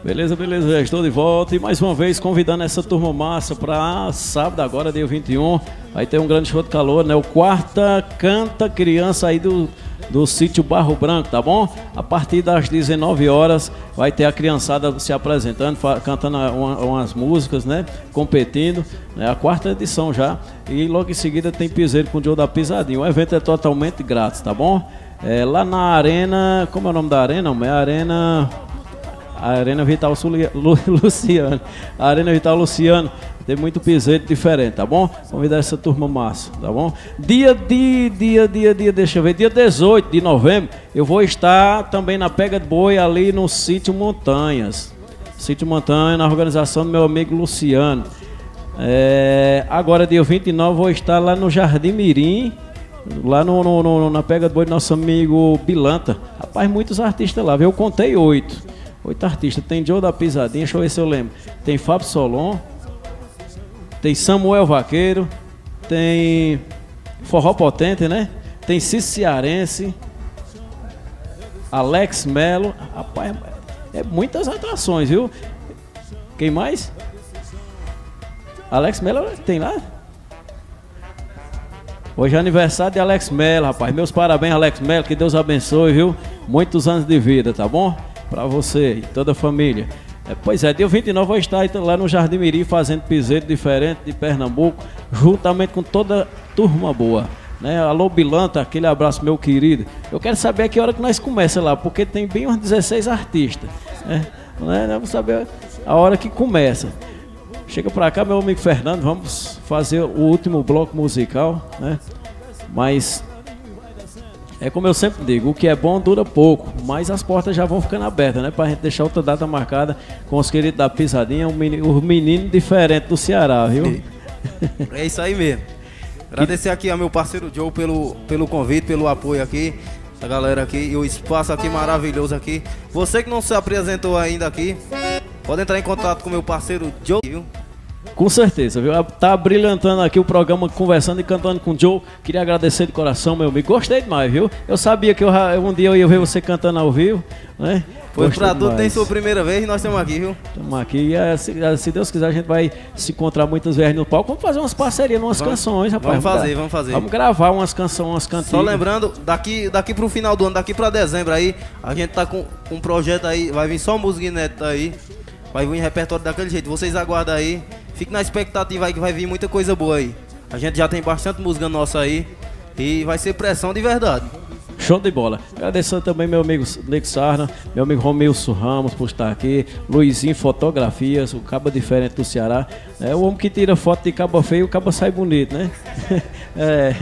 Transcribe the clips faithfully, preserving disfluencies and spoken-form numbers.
Beleza, beleza, já estou de volta e mais uma vez convidando essa turma massa para sábado agora, dia vinte e um, vai ter um grande show de calor, né? O Quarta Canta Criança aí do, do sítio Barro Branco, tá bom? A partir das dezenove horas vai ter a criançada se apresentando, cantando uma, umas músicas, né? Competindo, né? A quarta edição já, e logo em seguida tem piseiro com o Joe da Pisadinha. O evento é totalmente grátis, tá bom? É, lá na arena, como é o nome da arena? É a arena... A Arena Vital Luciano. A Arena Vital Luciano. Tem muito piseiro diferente, tá bom? Convidar essa turma massa, tá bom? Dia de, dia, dia, dia, deixa eu ver, dia dezoito de novembro, eu vou estar também na Pega de Boi ali no Sítio Montanhas. Sítio Montanha, na organização do meu amigo Luciano. É, agora, dia vinte e nove, vou estar lá no Jardim Mirim, lá no, no, no, na Pega de Boi do nosso amigo Bilanta. Rapaz, muitos artistas lá, viu? Eu contei oito. Oito artistas. Tem Joe da Pisadinha, deixa eu ver se eu lembro. Tem Fábio Solon, tem Samuel Vaqueiro, tem Forró Potente, né? Tem Cício Cearense, Alex Melo. Rapaz, é muitas atrações, viu? Quem mais? Alex Melo tem lá? Hoje é aniversário de Alex Melo, rapaz. Meus parabéns, Alex Melo. Que Deus abençoe, viu? Muitos anos de vida, tá bom? Pra você e toda a família. É, pois é, dia vinte e nove vai estar então, lá no Jardim Mirim fazendo piseiro diferente de Pernambuco, juntamente com toda a turma boa, né? Alô Bilanta, aquele abraço meu querido. Eu quero saber a que hora que nós começamos lá, porque tem bem uns dezesseis artistas, né? Né? Vamos saber a hora que começa. Chega pra cá, meu amigo Fernando, vamos fazer o último bloco musical, né? Mas é como eu sempre digo, o que é bom dura pouco, mas as portas já vão ficando abertas, né? Pra gente deixar outra data marcada com os queridos da Pisadinha, os meninos menino diferentes do Ceará, viu? É isso aí mesmo. Agradecer aqui ao meu parceiro Joe pelo, pelo convite, pelo apoio aqui, a galera aqui, e o espaço aqui maravilhoso aqui. Você que não se apresentou ainda aqui, pode entrar em contato com o meu parceiro Joe, viu? Com certeza, viu? Tá brilhantando aqui o programa, conversando e cantando com o Joe. Queria agradecer de coração, meu amigo. Gostei demais, viu? Eu sabia que eu, um dia eu ia ver você cantando ao vivo, né? Foi pra tudo, tem sua primeira vez e nós estamos aqui, viu? Estamos aqui e se, se Deus quiser a gente vai se encontrar muitas vezes no palco. Vamos fazer umas parcerias, umas vamos, canções, rapaz. Vamos fazer, vamos fazer. Vamos gravar umas canções, umas cantigas. Só lembrando, daqui, daqui pro final do ano, daqui pra dezembro aí, a gente tá com um projeto aí, vai vir só música inédita aí. Vai vir em repertório daquele jeito, vocês aguardam aí. Fique na expectativa aí que vai vir muita coisa boa aí. A gente já tem bastante música nossa aí e vai ser pressão de verdade. Show de bola. Agradecendo também meu amigo Nick Sarna, meu amigo Romilson Ramos por estar aqui, Luizinho Fotografias, o caba diferente do Ceará. É o homem que tira foto de caba feio, o caba sai bonito, né? É,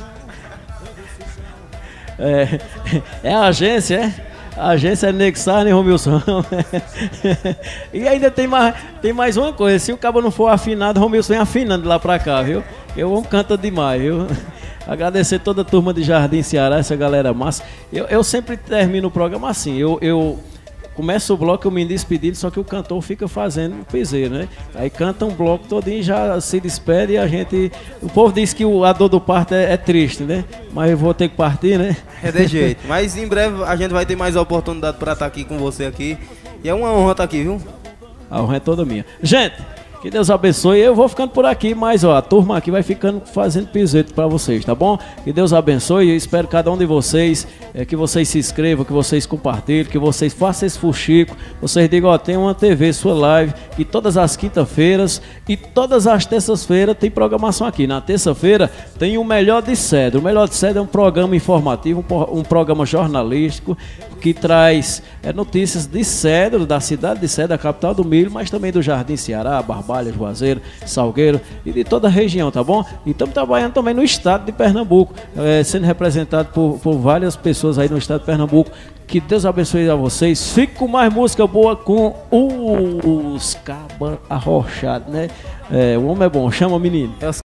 é, é a agência, é? A agência é Nexar e Romilson. E ainda tem mais, tem mais uma coisa. Se o cabo não for afinado, Romilson vem afinando lá pra cá, viu? Eu amo canta demais, viu? Agradecer toda a turma de Jardim Ceará, essa galera massa. Eu, eu sempre termino o programa assim. Eu, eu começo o bloco, eu me despedindo, só que o cantor fica fazendo um piseiro, né? Aí canta um bloco todinho, já se despede e a gente... O povo diz que o, a dor do parto é, é triste, né? Mas eu vou ter que partir, né? É de jeito. Mas em breve a gente vai ter mais oportunidade para estar aqui com você aqui. E é uma honra estar aqui, viu? A honra é toda minha. Gente, que Deus abençoe. Eu vou ficando por aqui, mas ó, a turma aqui vai ficando fazendo piseiro para vocês, tá bom? Que Deus abençoe. Eu espero cada um de vocês, é, que vocês se inscrevam, que vocês compartilhem, que vocês façam esse fuxico. Vocês digam, ó, tem uma T V, sua live, que todas as quintas-feiras e todas as terças-feiras tem programação aqui. Na terça-feira tem o Melhor de Cedro. O Melhor de Cedro é um programa informativo, um, um programa jornalístico que traz é, notícias de Cedro, da cidade de Cedro, a capital do milho, mas também do Jardim Ceará, Barbalha, Juazeiro, Salgueiro e de toda a região, tá bom? E estamos trabalhando também no estado de Pernambuco, é, sendo representado por, por várias pessoas aí no estado de Pernambuco. Que Deus abençoe a vocês. Fique com mais música boa com os Cabas Arrochados, né? É, o homem é bom, chama o menino.